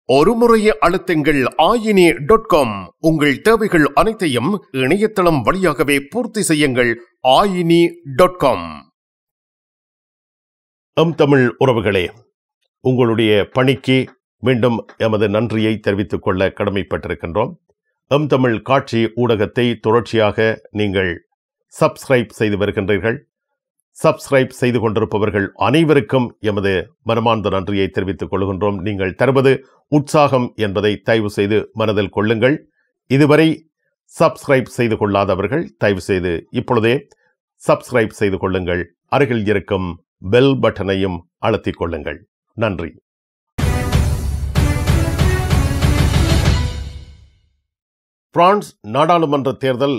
ஒரு முறையே அழுத்துங்கள் ayini.com. உங்கள் தேவைகள் அனைத்தையும் இணையதளம் வழியாகவே பூர்த்தி செய்யுங்கள். ayini.com. தமிழ் உறவுகளே, உங்களுடைய பணிக்கு மீண்டும் எமது நன்றியை தெரிவித்துக் கொள்ள கடமைப்பட்டிருக்கின்றோம். தமிழ் காட்சி ஊடகத்தை தொடர்ச்சியாக நீங்கள் சப்ஸ்கிரைப் செய்து வருகின்றீர்கள். சப்ஸ்கிரைப் செய்து கொண்டிருப்பவர்கள் அனைவருக்கும் எமது மனமார்ந்த நன்றியை தெரிவித்துக் கொள்கின்றோம். நீங்கள் தருவது உற்சாகம் என்பதை தயவு செய்து மனதில் கொள்ளுங்கள். இதுவரை சப்ஸ்கிரைப் செய்து கொள்ளாதவர்கள் தயவு செய்து இப்பொழுதே சப்ஸ்கிரைப் செய்து கொள்ளுங்கள். அருகில் இருக்கும் பெல் பட்டனையும் அழுத்திக் கொள்ளுங்கள். நன்றி. பிரான்ஸ் நாடாளுமன்ற தேர்தல்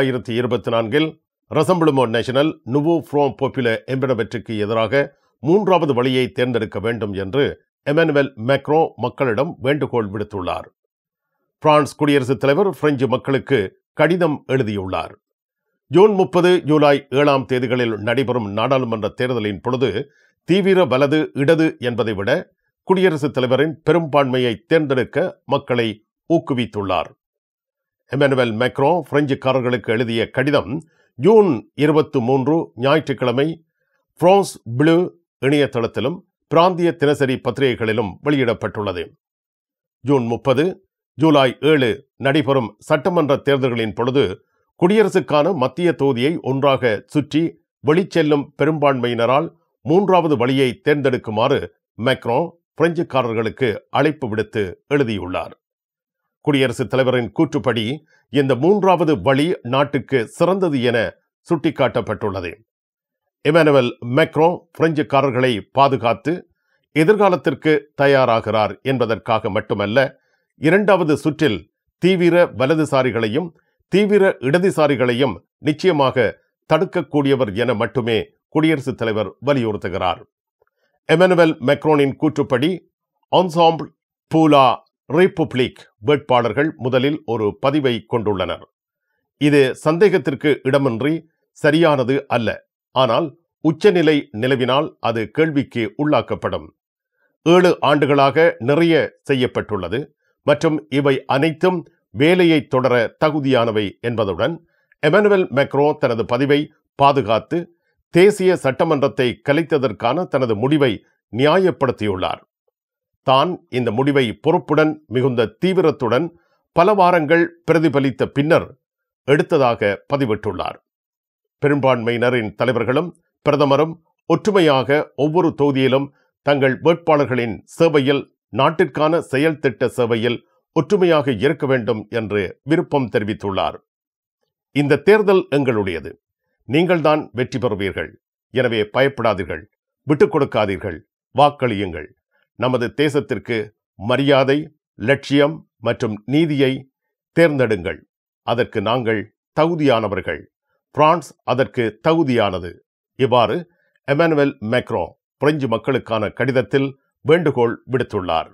2024 Rassemblement National Nouveau Front Populaire என்பனவற்றுக்கு எதிராக மூன்றாவது வழியை தேர்ந்தெடுக்க வேண்டும் என்று எமனுவல் மேக்ரோ மக்களிடம் வேண்டுகோள் விடுத்துள்ளார். பிரான்ஸ் குடியரசுத் தலைவர் பிரெஞ்சு மக்களுக்கு கடிதம் எழுதியுள்ளார். ஜூன் 30, ஜூலை 7 தேதிகளில் நடைபெறும் நாடாளுமன்ற தேர்தலின் பொழுது தீவிர வலது இடது என்பதை விட குடியரசுத் தலைவரின் பெரும்பான்மையை தேர்ந்தெடுக்க மக்களை ஊக்குவித்துள்ளார். எமனுவல் மேக்ரோ பிரெஞ்சுக்காரர்களுக்கு எழுதிய கடிதம் ஜூன் 23 ஞாயிற்றுக்கிழமை பிரான்ஸ் ப்ளூ இணையதளத்திலும் பிராந்திய தினசரி பத்திரிகைகளிலும் வெளியிடப்பட்டுள்ளது. ஜூன் 30, ஜூலை 7 நடைபெறும் சட்டமன்ற தேர்தல்களின் பொழுது குடியரசுக்கான மத்திய தொகுதியை ஒன்றாக சுற்றி வெளிச்செல்லும் பெரும்பான்மையினரால் மூன்றாவது வழியை தேர்ந்தெடுக்குமாறு மேக்ரோ பிரெஞ்சுக்காரர்களுக்கு அழைப்பு விடுத்து எழுதியுள்ளார். குடியரசுத் தலைவரின் கூற்றுப்படி இந்த மூன்றாவது வழி நாட்டுக்கு சிறந்தது என சுட்டிக்காட்டப்பட்டுள்ளது. எமனுவல் மேக்ரோ பிரெஞ்சுக்காரர்களை பாதுகாத்து எதிர்காலத்திற்கு தயாராகிறார் என்பதற்காக மட்டுமல்ல, இரண்டாவது சுற்றில் தீவிர வலதுசாரிகளையும் தீவிர இடதுசாரிகளையும் நிச்சயமாக தடுக்கக்கூடியவர் என மட்டுமே குடியரசுத் தலைவர் வலியுறுத்துகிறார். எமனுவல் மேக்ரோனின் கூற்றுப்படி என்சாம்பிள் pour la république வேட்பாளர்கள் முதலில் ஒரு பதிவை கொண்டுள்ளனர். இது சந்தேகத்திற்கு இடமின்றி சரியானது அல்ல. ஆனால் உச்சநிலை நிலவினால் அது கேள்விக்கு உள்ளாக்கப்படும். 7 ஆண்டுகளாக நிறைய செய்யப்பட்டுள்ளது மற்றும் இவை அனைத்தும் வேலையை தொடர தகுதியானவை என்பதுடன் எமனுவல் மேக்ரோ தனது பதிவை பாதுகாத்து தேசிய சட்டமன்றத்தை கலைத்ததற்கான தனது முடிவை நியாயப்படுத்தியுள்ளார். தான் இந்த முடிவை பொறுப்புடன் மிகுந்த தீவிரத்துடன் பல வாரங்கள் பிரதிபலித்த பின்னர் எடுத்ததாக பதிவிட்டுள்ளார். பெரும்பான்மையினரின் தலைவர்களும் பிரதமரும் ஒற்றுமையாக ஒவ்வொரு தொகுதியிலும் தங்கள் வேட்பாளர்களின் சேவையில், நாட்டிற்கான செயல் திட்ட சேவையில் ஒற்றுமையாக இருக்க வேண்டும் என்று விருப்பம் தெரிவித்துள்ளார். இந்த தேர்தல் எங்களுடையது. நீங்கள்தான் வெற்றி பெறுவீர்கள். எனவே பயப்படாதீர்கள், விட்டுக் கொடுக்காதீர்கள், வாக்களியுங்கள். நமது தேசத்திற்கு மரியாதை, லட்சியம் மற்றும் நீதியை தேர்ந்தெடுங்கள். அதற்கு நாங்கள் தகுதியானவர்கள். பிரான்ஸ் அதற்கு தகுதியானது. இவ்வாறு எமனுவல் மேக்ரோ பிரெஞ்சு மக்களுக்கான கடிதத்தில் வேண்டுகோள் விடுத்துள்ளார்.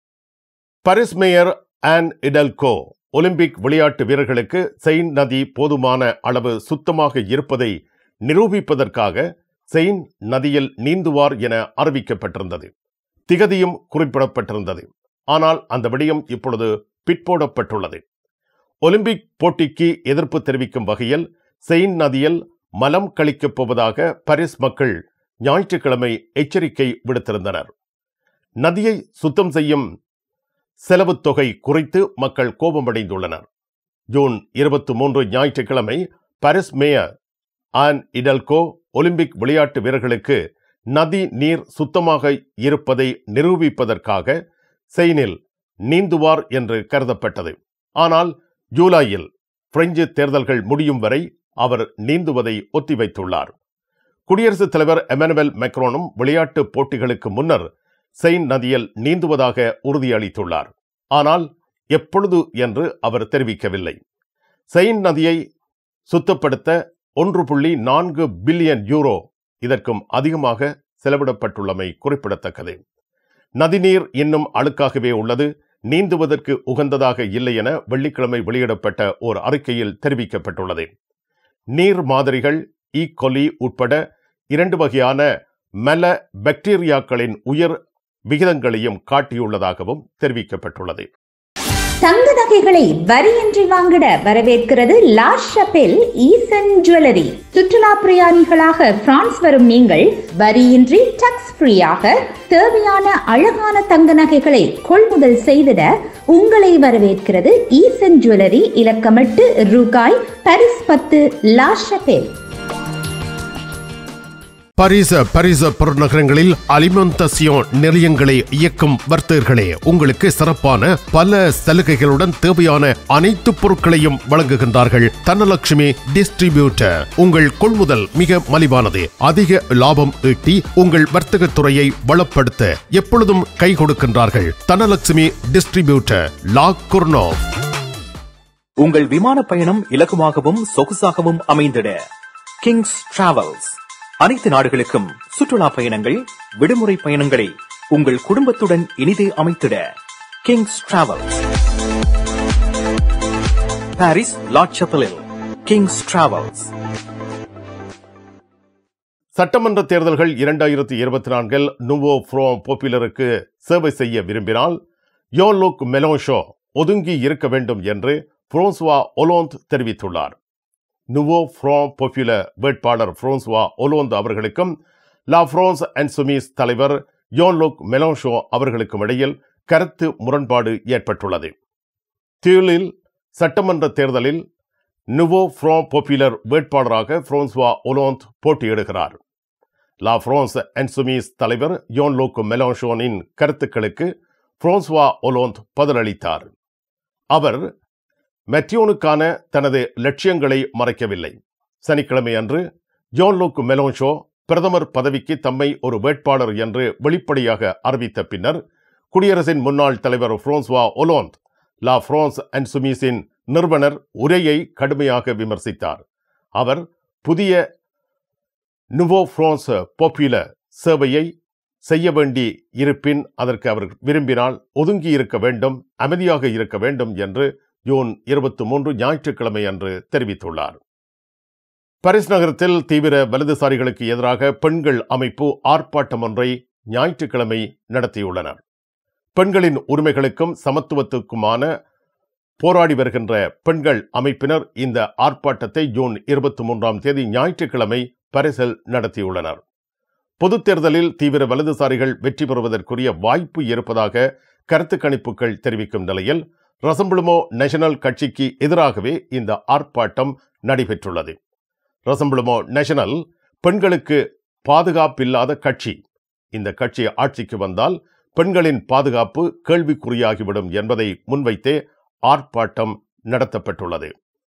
Paris mayor Anne Hidalgo Olympic விளையாட்டு வீரர்களுக்கு செயின் நதி போதுமான அளவு சுத்தமாக இருப்பதை நிரூபிப்பதற்காக செயின் நதியில் நீந்துவார் என அறிவிக்கப்பட்டிருந்தது. திகதியும் குறிப்பிடப்பட்டிருந்தது. ஆனால் அந்த விடயம் இப்பொழுது பிற்போடப்பட்டுள்ளது. ஒலிம்பிக் போட்டிக்கு எதிர்ப்பு தெரிவிக்கும் வகையில் செயின் நதியில் மலம் கழிக்கப் போவதாக பாரிஸ் மக்கள் ஞாயிற்றுக்கிழமை எச்சரிக்கை விடுத்திருந்தனர். நதியை சுத்தம் செய்யும் செலவு தொகை குறித்து மக்கள் கோபமடைந்துள்ளனர். ஜூன் 23 ஞாயிற்றுக்கிழமை Paris mayor Anne Hidalgo Olympic விளையாட்டு வீரர்களுக்கு நதி நீர் சுத்தமாக இருப்பதை நிரூபிப்பதற்காக செயினில் நீந்துவார் என்று கருதப்பட்டது. ஆனால் ஜூலையில் பிரெஞ்சு தேர்தல்கள் முடியும் வரை அவர் நீந்துவதை ஒத்திவைத்துள்ளார். குடியரசுத் தலைவர் எமனுவல் மேக்ரோனும் விளையாட்டு போட்டிகளுக்கு முன்னர் செயின் நதியில் நீந்துவதாக உறுதியளித்துள்ளார். ஆனால் எப்பொழுது என்று அவர் தெரிவிக்கவில்லை. செயின் நதியை சுத்தப்படுத்த 1.4 பில்லியன் யூரோ, இதற்கும் அதிகமாக செலவிடப்பட்டுள்ளமை குறிப்பிடத்தக்கது. நதிநீர் இன்னும் அழுக்காகவே உள்ளது, நீந்துவதற்கு உகந்ததாக இல்லை என வெள்ளிக்கிழமை வெளியிடப்பட்ட ஒரு அறிக்கையில் தெரிவிக்கப்பட்டுள்ளது. நீர் மாதிரிகள் ஈ. கொலி உட்பட 2 வகையான மெல பாக்டீரியாக்களின் உயர் விகிதங்களையும் காட்டியுள்ளதாகவும் தெரிவிக்கப்பட்டுள்ளது. தங்க நகைகளை வரியின்றி வாங்கிட வரவேற்கிறது லா ஷபெல் ஈசன் ஜுவல்லரி. சுற்றுலா பிரயாணிகளாக பிரான்ஸ் வரும் நீங்கள் வரியின்றி டாக்ஸ் ஃப்ரீயாக தேவையான அழகான தங்க நகைகளை கொள்முதல் செய்திட உங்களை வரவேற்கிறது ஈசன் ஜுவல்லரி, இலக்கம் 8 ரூகாய், பாரிஸ் 10, லா ஷபெல். பாரிஸ் புறநகரங்களில் அலிமெண்டேஷன் நிலையங்களை இயக்கும் வர்த்தகர்களே, உங்களுக்கு சிறப்பான பல சலுகைகளுடன் தேவையான அனைத்து பொருட்களையும் வழங்குகின்றார்கள் தனலட்சுமி டிஸ்ட்ரிபியூட்டர். உங்கள் கொள்முதல் மிக மலிவானது. அதிக லாபம் ஈட்டி உங்கள் வர்த்தக துறையை வளப்படுத்த எப்பொழுதும் கை கொடுக்கின்றார்கள் தனலட்சுமி டிஸ்ட்ரிபியூட்டர், லா குர்னோவ். உங்கள் விமான பயணம் இலகுவாகவும் சொகுசாகவும் அமைந்திட கிங்ஸ் டிராவல்ஸ். அனைத்து நாடுகளுக்கும் சுற்றுலா பயணங்கள், விடுமுறை பயணங்களை உங்கள் குடும்பத்துடன் இனிதே அமைத்திட கிங்ஸ் டிராவல்ஸ். பாரிஸ் லா ஷபெலில் கிங்ஸ் டிராவல்ஸ். சட்டமன்ற தேர்தல்கள் 2024 நுவோ ஃப்ரண்ட் பாப்புலருக்கு சேவை செய்ய விரும்பினால் யோன்-லுக் மெலன்ஷான் ஒதுங்கி இருக்க வேண்டும் என்று பிரான்சுவா ஒலாந்து தெரிவித்துள்ளார். நுவோ ஃப்ரண்ட் பாப்புலர் வேட்பாளர் பிரான்சுவா ஒலாந்து அவர்களுக்கும் லா பிரான்ஸ் இன்சூமிஸ் தலைவர் யோன்-லுக் மெலன்ஷான் அவர்களுக்கும் இடையில் கருத்து முரண்பாடு ஏற்பட்டுள்ளது. தியூலில் சட்டமன்ற தேர்தலில் நுவோ ஃப்ரண்ட் பாப்புலர் வேட்பாளராக பிரான்சுவா ஒலாந்து போட்டியிடுகிறார். லா பிரான்ஸ் இன்சூமிஸ் தலைவர் யோன்-லுக் மெலன்ஷானின் கருத்துக்களுக்கு பிரான்சுவா ஒலாந்து பதிலளித்தார். அவர் மெத்தியோனுக்கான தனது லட்சியங்களை மறைக்கவில்லை. சனிக்கிழமை அன்று யோன்-லுக் மெலன்ஷான் பிரதமர் பதவிக்கு தம்மை ஒரு வேட்பாளர் என்று வெளிப்படையாக அறிவித்த பின்னர் குடியரசின் முன்னாள் தலைவர் பிரான்சுவா ஒலாந்து லா பிரான்ஸ் இன்சூமிஸின் நிறுவனர் உரையை கடுமையாக விமர்சித்தார். அவர் புதிய நுவோ ஃப்ரான்ஸ் பாப்புலர் சேவையை செய்ய வேண்டி இருப்பின் அதற்கு அவர் விரும்பினால் ஒதுங்கி இருக்க வேண்டும், அமைதியாக இருக்க வேண்டும் என்று ஜூன் 23 ஞாயிற்றுக்கிழமை அன்று தெரிவித்துள்ளார். பாரிஸ் நகரத்தில் தீவிர வலதுசாரிகளுக்கு எதிராக பெண்கள் அமைப்பு ஆர்ப்பாட்டம் ஒன்றை ஞாயிற்றுக்கிழமை நடத்தியுள்ளனர். பெண்களின் உரிமைகளுக்கும் சமத்துவத்துக்குமான போராடி வருகின்ற பெண்கள் அமைப்பினர் இந்த ஆர்ப்பாட்டத்தை ஜூன் 23 ஞாயிற்றுக்கிழமை பாரிஸில் நடத்தியுள்ளனர். பொதுத் தேர்தலில் தீவிர வலதுசாரிகள் வெற்றி பெறுவதற்குரிய வாய்ப்பு இருப்பதாக கருத்து கணிப்புகள் தெரிவிக்கும் நிலையில் ரசம்பிளமோ நேஷனல் கட்சிக்கு எதிராகவே இந்த ஆர்ப்பாட்டம் நடைபெற்றுள்ளது. ரசம்பிளமோ நேஷனல் பெண்களுக்கு பாதுகாப்பில்லாத கட்சி. இந்த கட்சி ஆட்சிக்கு வந்தால் பெண்களின் பாதுகாப்பு கேள்விக்குறியாகிவிடும் என்பதை முன்வைத்தே ஆர்ப்பாட்டம் நடத்தப்பட்டுள்ளது.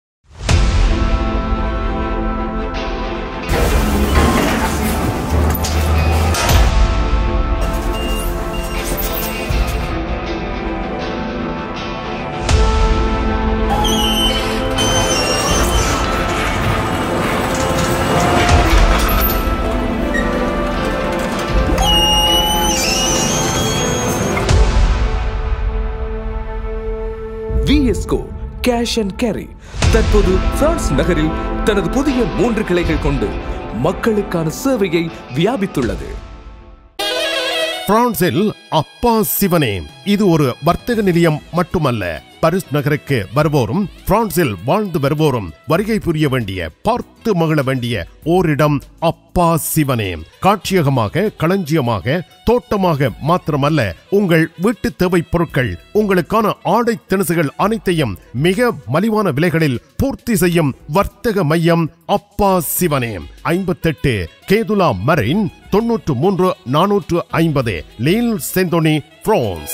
VSCO கேஷ் அண்ட் கேரி தற்போது பிரான்ஸ் நகரில் தனது புதிய 3 கிளைகள் கொண்டு மக்களுக்கான சேவையை வியாபித்துள்ளது. பிரான்சில் அப்பா சிவனே, இது ஒரு வர்த்தக நிலையம் மட்டுமல்ல. பாரிஸ் நகருக்கு வருவோரும் பிரான்சில் வாழ்ந்து வருவோரும் வருகை புரிய வேண்டிய, பார்த்து மகிழ வேண்டிய ஓரிடம் அப்பா சிவனே. காட்சியகமாக, களஞ்சியமாக, தோட்டமாக மாத்திரமல்ல, உங்கள் வீட்டு தேவை பொருட்கள், உங்களுக்கான ஆடை திணுசுகள் அனைத்தையும் மிக மலிவான விலைகளில் பூர்த்தி செய்யும் வர்த்தக மையம் அப்பா சிவனே. 58 கேதுலா மரின் 93 450 லீல் செந்தோனி, பிரான்ஸ்.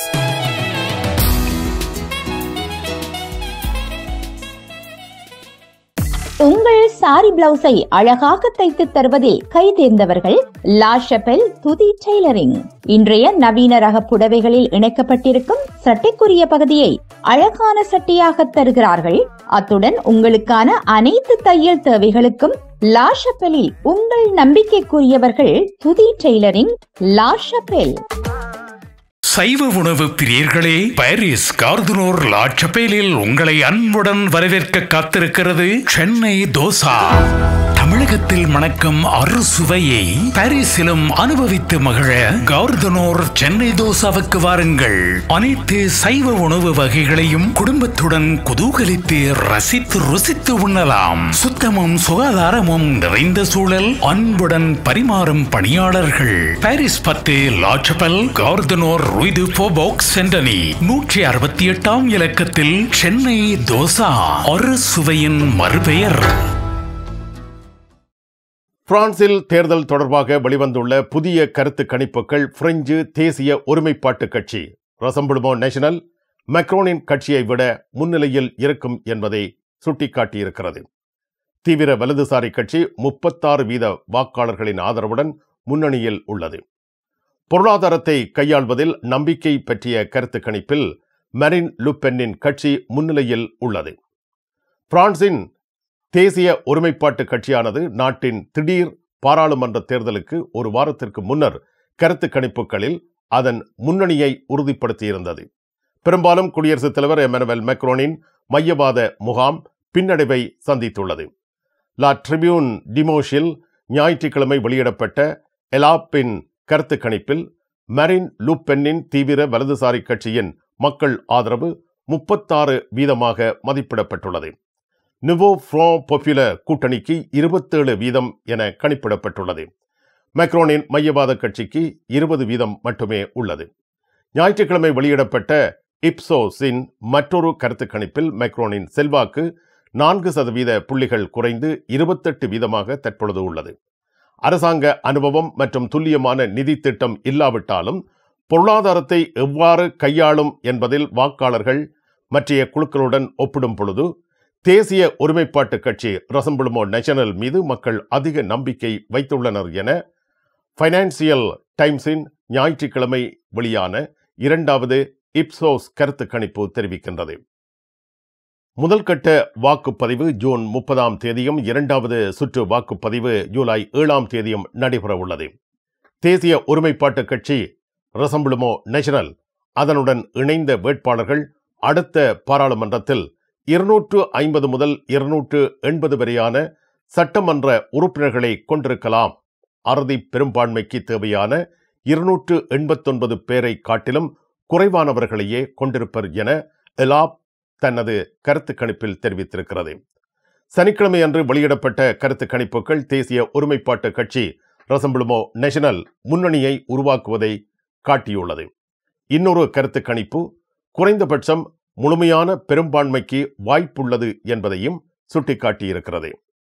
உங்கள் சாரி பிளவுஸை அழகாக தைத்து தருவதில் கை தேர்ந்தவர்கள் லா ஷபெல் துதி டெய்லரிங். இன்றைய நவீன ரக புடவைகளில் இணைக்கப்பட்டிருக்கும் சட்டைக்குரிய பகுதியை அழகான சட்டையாக தருகிறார்கள். அத்துடன் உங்களுக்கான அனைத்து தையல் தேவைகளுக்கும் லா ஷபெலில் உங்கள் நம்பிக்கைக்குரியவர்கள் துதி டெய்லரிங், லா ஷபெல். சைவ உணவு பிரியர்களே, பாரிஸ் கார்துனோர் லா ஷபெலில் உங்களை அன்புடன் வரவேற்க காத்திருக்கிறது சென்னை தோசா. தமிழ் தமிழகத்தில் மணக்கும் அறுசுவையை பாரிஸிலும் அனுபவித்து மகிழ கார்தனோர் சென்னை தோசாவுக்கு வாருங்கள். அனைத்து சைவ உணவு வகைகளையும் குடும்பத்துடன் குதூகலித்து ரசித்து ருசித்து உண்ணலாம். சுத்தமும் சுகாதாரமும் நிறைந்த சூழல், அன்புடன் பரிமாறும் பணியாளர்கள். Paris 10 La Chapelle Gare du Nord rue du Faubourg Saint Denis 168ஆம் இலக்கத்தில் சென்னை தோசா அறுசுவையின் மறுபெயர். பிரான்சில் தேர்தல் தொடர்பாக வெளிவந்துள்ள புதிய கருத்து கணிப்புகள் பிரெஞ்சு தேசிய ஒருமைப்பாட்டு கட்சி ரசம்பிளுமோ நேஷனல் மேக்ரோனின் கட்சியை விட முன்னிலையில் இருக்கும் என்பதை சுட்டிக்காட்டியிருக்கிறது. தீவிர வலதுசாரி கட்சி 36% வாக்காளர்களின் ஆதரவுடன் முன்னணியில் உள்ளது. பொருளாதாரத்தை கையாள்வதில் நம்பிக்கை பற்றிய கருத்து கணிப்பில் மரின் லுபென்னின் கட்சி முன்னிலையில் உள்ளது. பிரான்சின் தேசிய ஒருமைப்பாட்டு கட்சியானது நாட்டின் திடீர் பாராளுமன்ற தேர்தலுக்கு ஒரு வாரத்திற்கு முன்னர் கருத்து கணிப்புகளில் அதன் முன்னணியை உறுதிப்படுத்தியிருந்தது. பெரும்பாலும் குடியரசுத் தலைவர் எமனுவல் மேக்ரோனின் மையவாத முகாம் பின்னடைவை சந்தித்துள்ளது. லா ட்ரிபியூன் டிமோஷில் ஞாயிற்றுக்கிழமை வெளியிடப்பட்ட எலாப்பின் கருத்து கணிப்பில் மரின் லுபென்னின் தீவிர வலதுசாரி கட்சியின் மக்கள் ஆதரவு 36% மதிப்பிடப்பட்டுள்ளது. நிவோ ஃப்ரண்ட் பாப்புலர் கூட்டணிக்கு 27% என கணிப்பிடப்பட்டுள்ளது. மேக்ரோனின் மையவாத கட்சிக்கு 20% மட்டுமே உள்ளது. ஞாயிற்றுக்கிழமை வெளியிடப்பட்ட இப்சோஸின் மற்றொரு கருத்து கணிப்பில் மேக்ரோனின் செல்வாக்கு 4% புள்ளிகள் குறைந்து 28% தற்பொழுது உள்ளது. அரசாங்க அனுபவம் மற்றும் துல்லியமான நிதி திட்டம் இல்லாவிட்டாலும் பொருளாதாரத்தை எவ்வாறு கையாளும் என்பதில் வாக்காளர்கள் மற்றைய குழுக்களுடன் ஒப்பிடும் பொழுது தேசிய ஒருமைப்பாட்டு கட்சி ரசம்பிளுமோ நேஷனல் மீது மக்கள் அதிக நம்பிக்கை வைத்துள்ளனர் என ஃபைனான்சியல் டைம்ஸின் ஞாயிற்றுக்கிழமை வெளியான 2வது இப்சோஸ் கருத்து கணிப்பு தெரிவிக்கின்றது. முதல் கட்ட வாக்குப்பதிவு ஜூன் 30ஆம் தேதியும் 2வது சுற்று வாக்குப்பதிவு ஜூலை 7ஆம் தேதியும் நடைபெற உள்ளது. தேசிய ஒருமைப்பாட்டு கட்சி ரசம்பிளுமோ நேஷனல் அதனுடன் இணைந்த வேட்பாளர்கள் அடுத்த பாராளுமன்றத்தில் 250 முதல் 280 வரையான சட்டமன்ற உறுப்பினர்களை கொண்டிருக்கலாம். அறுதி பெரும்பான்மைக்கு தேவையான 289 பேரை காட்டிலும் குறைவானவர்களையே கொண்டிருப்பர் என எலாப் தனது கருத்து கணிப்பில் தெரிவித்திருக்கிறது. சனிக்கிழமை அன்று வெளியிடப்பட்ட கருத்து கணிப்புகள் தேசிய ஒருமைப்பாட்டு கட்சி ரசம்பிளுமோ நேஷனல் முன்னணியை உருவாக்குவதை காட்டியுள்ளது. இன்னொரு கருத்து கணிப்பு குறைந்தபட்சம் முழுமையான பெரும்பான்மைக்கு வாய்ப்புள்ளது என்பதையும் சுட்டிக்காட்டியிருக்கிறது.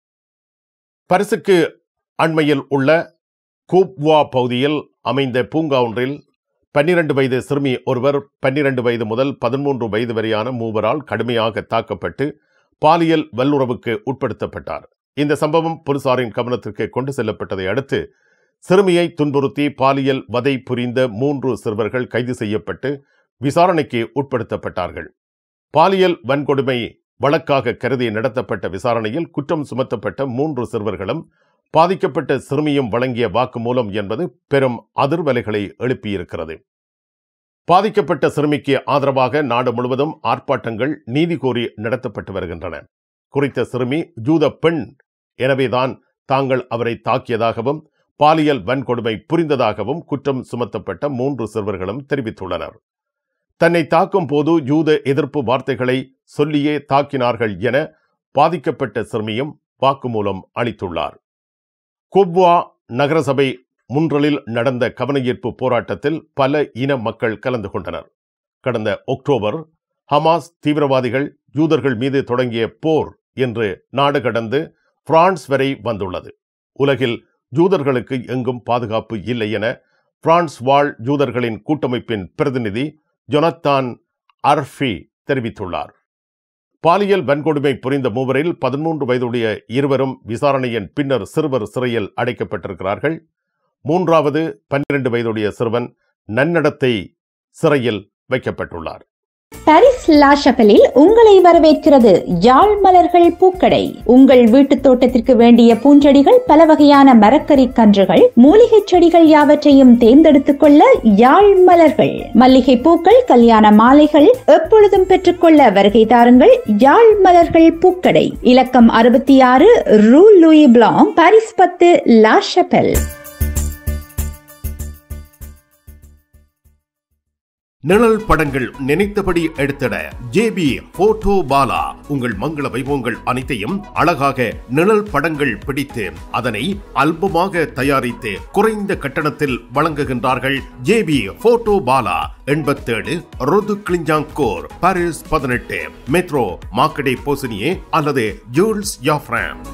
பரிசுக்கு அண்மையில் உள்ள கூப்வா பகுதியில் அமைந்த பூங்கா ஒன்றில் 12 வயது சிறுமி ஒருவர் 12 வயது முதல் 13 வயது வரையான மூவரால் கடுமையாக தாக்கப்பட்டு பாலியல் வல்லுறவுக்கு உட்படுத்தப்பட்டார். இந்த சம்பவம் போலீசாரின் கவனத்திற்கு கொண்டு செல்லப்பட்டதை அடுத்து சிறுமியை துன்புறுத்தி பாலியல் வதை புரிந்த 3 சிறுவர்கள் கைது செய்யப்பட்டு விசாரணைக்கு உட்படுத்தப்பட்டார்கள். பாலியல் வன்கொடுமை வழக்காக கருதி நடத்தப்பட்ட விசாரணையில் குற்றம் சுமத்தப்பட்ட 3 சிறுவர்களும் பாதிக்கப்பட்ட சிறுமியும் வழங்கிய வாக்குமூலம் என்பது பெரும் அதிர்வலைகளை எழுப்பியிருக்கிறது. பாதிக்கப்பட்ட சிறுமிக்கு ஆதரவாக நாடு முழுவதும் ஆர்ப்பாட்டங்கள் நீதி கோரி நடத்தப்பட்டு வருகின்றன. குறித்த சிறுமி ஜூத பெண், எனவேதான் தாங்கள் அவரை தாக்கியதாகவும் பாலியல் வன்கொடுமை புரிந்ததாகவும் குற்றம் சுமத்தப்பட்ட 3 சிறுவர்களும் தெரிவித்துள்ளனர். தன்னை தாக்கும் போது யூத எதிர்ப்பு வார்த்தைகளை சொல்லியே தாக்கினார்கள் என பாதிக்கப்பட்ட சிறுமியும் வாக்குமூலம் அளித்துள்ளார். கூப்வா நகரசபை முன்றலில் நடந்த கவனஈர்ப்பு போராட்டத்தில் பல இன மக்கள் கலந்து கொண்டனர். கடந்த அக்டோபர் ஹமாஸ் தீவிரவாதிகள் யூதர்கள் மீது தொடங்கிய போர் என்று நாடு கடந்து பிரான்ஸ் வரை வந்துள்ளது. உலகில் யூதர்களுக்கு எங்கும் பாதுகாப்பு இல்லை என பிரான்ஸ் வாழ் யூதர்களின் கூட்டமைப்பின் பிரதிநிதி ஜொனத்தான் அர்ஃபி தெரிவித்துள்ளார். பாலியல் வன்கொடுமை புரிந்த மூவரில் 13 வயதுடைய இருவரும் விசாரணையின் பின்னர் சிறுவர் சிறையில் அடைக்கப்பட்டிருக்கிறார்கள். 3வது 12 வயதுடைய சிறுவன் நன்னடத்தை சிறையில் வைக்கப்பட்டுள்ளார். பாரிஸ் லா ஷபலில் உங்களை வரவேற்கிறது யாழ் மலர்கள் பூக்கடை. உங்கள் வீட்டு தோட்டத்திற்கு வேண்டிய பூஞ்செடிகள், பல வகையான மரக்கறி கன்றுகள், மூலிகை செடிகள் யாவற்றையும் தேர்ந்தெடுத்துக் கொள்ள யாழ் மலர்கள். மல்லிகை பூக்கள், கல்யாண மாலைகள் எப்பொழுதும் பெற்றுக்கொள்ள வருகை தாருங்கள் யாழ் மலர்கள் பூக்கடை. இலக்கம் 66 rue Louis Blanc, Paris 10, La Chapelle. நிழல் படங்கள் நினைத்தபடி எடுத்திட ஜேபி போட்டோ பாலா. உங்கள் மங்கள வைபவங்கள் அனைத்தையும் அழகாக நிழல் படங்கள் பிடித்து அதனை ஆல்பமாக தயாரித்து குறைந்த கட்டணத்தில் வழங்குகின்றார்கள் JP photo Bala. 87 rue de Clignancourt, Paris 18, metro Marcadet Poissonniers அல்லது ஜூல்ஸ் யாஃப்ராம்.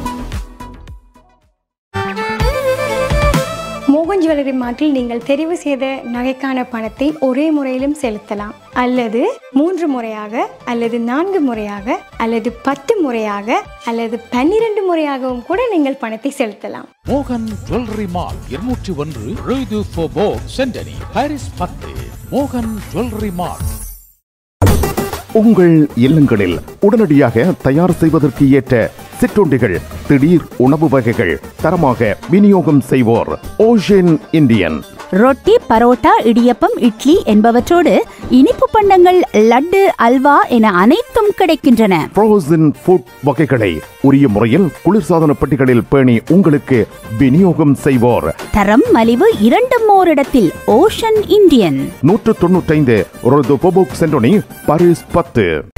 மோகன் ஜுவல்லரி மார்ட்டில் நீங்கள் தெரிவு செய்த நகைக்கான பணத்தை ஒரே முறையிலும் செலுத்தலாம், அல்லது 3 முறையாக, அல்லது 4 முறையாக, அல்லது 10 முறையாக, அல்லது 12 முறையாகவும் கூட நீங்கள் பணத்தை செலுத்தலாம். மோகன் ஜுவல்லரி மால் 201 ரூ து ஃபோபோர்க் சென்டனி, பாரிஸ் 10. மோகன் ஜுவல்லரி மால். உங்கள் இல்லங்களில் உடனடியாக தயார் செய்வதற்கு ஏற்ற சிற்றுண்டிகள், திடீர் உணவு வகைகள் தரமாக விநியோகம் செய்வோர் ஓஷன் இந்தியன். ரொட்டி, பரோட்டா, இடியப்பம், இட்லி என்பவற்றோடு இனிப்பு பண்டங்கள், லட்டு, அல்வா என அனைத்தும் கிடைக்கின்றன. ஃப்ரோசன் ஃபுட் வகைகளை உரிய முறையில் குளிர்சாதன பெட்டிகளில் பேணி உங்களுக்கு விநியோகம் செய்வோர். தரம், மலிவு இரண்டும் ஓரிடத்தில் Ocean Indian. 195 rue du Faubourg Saint Denis, Paris 10.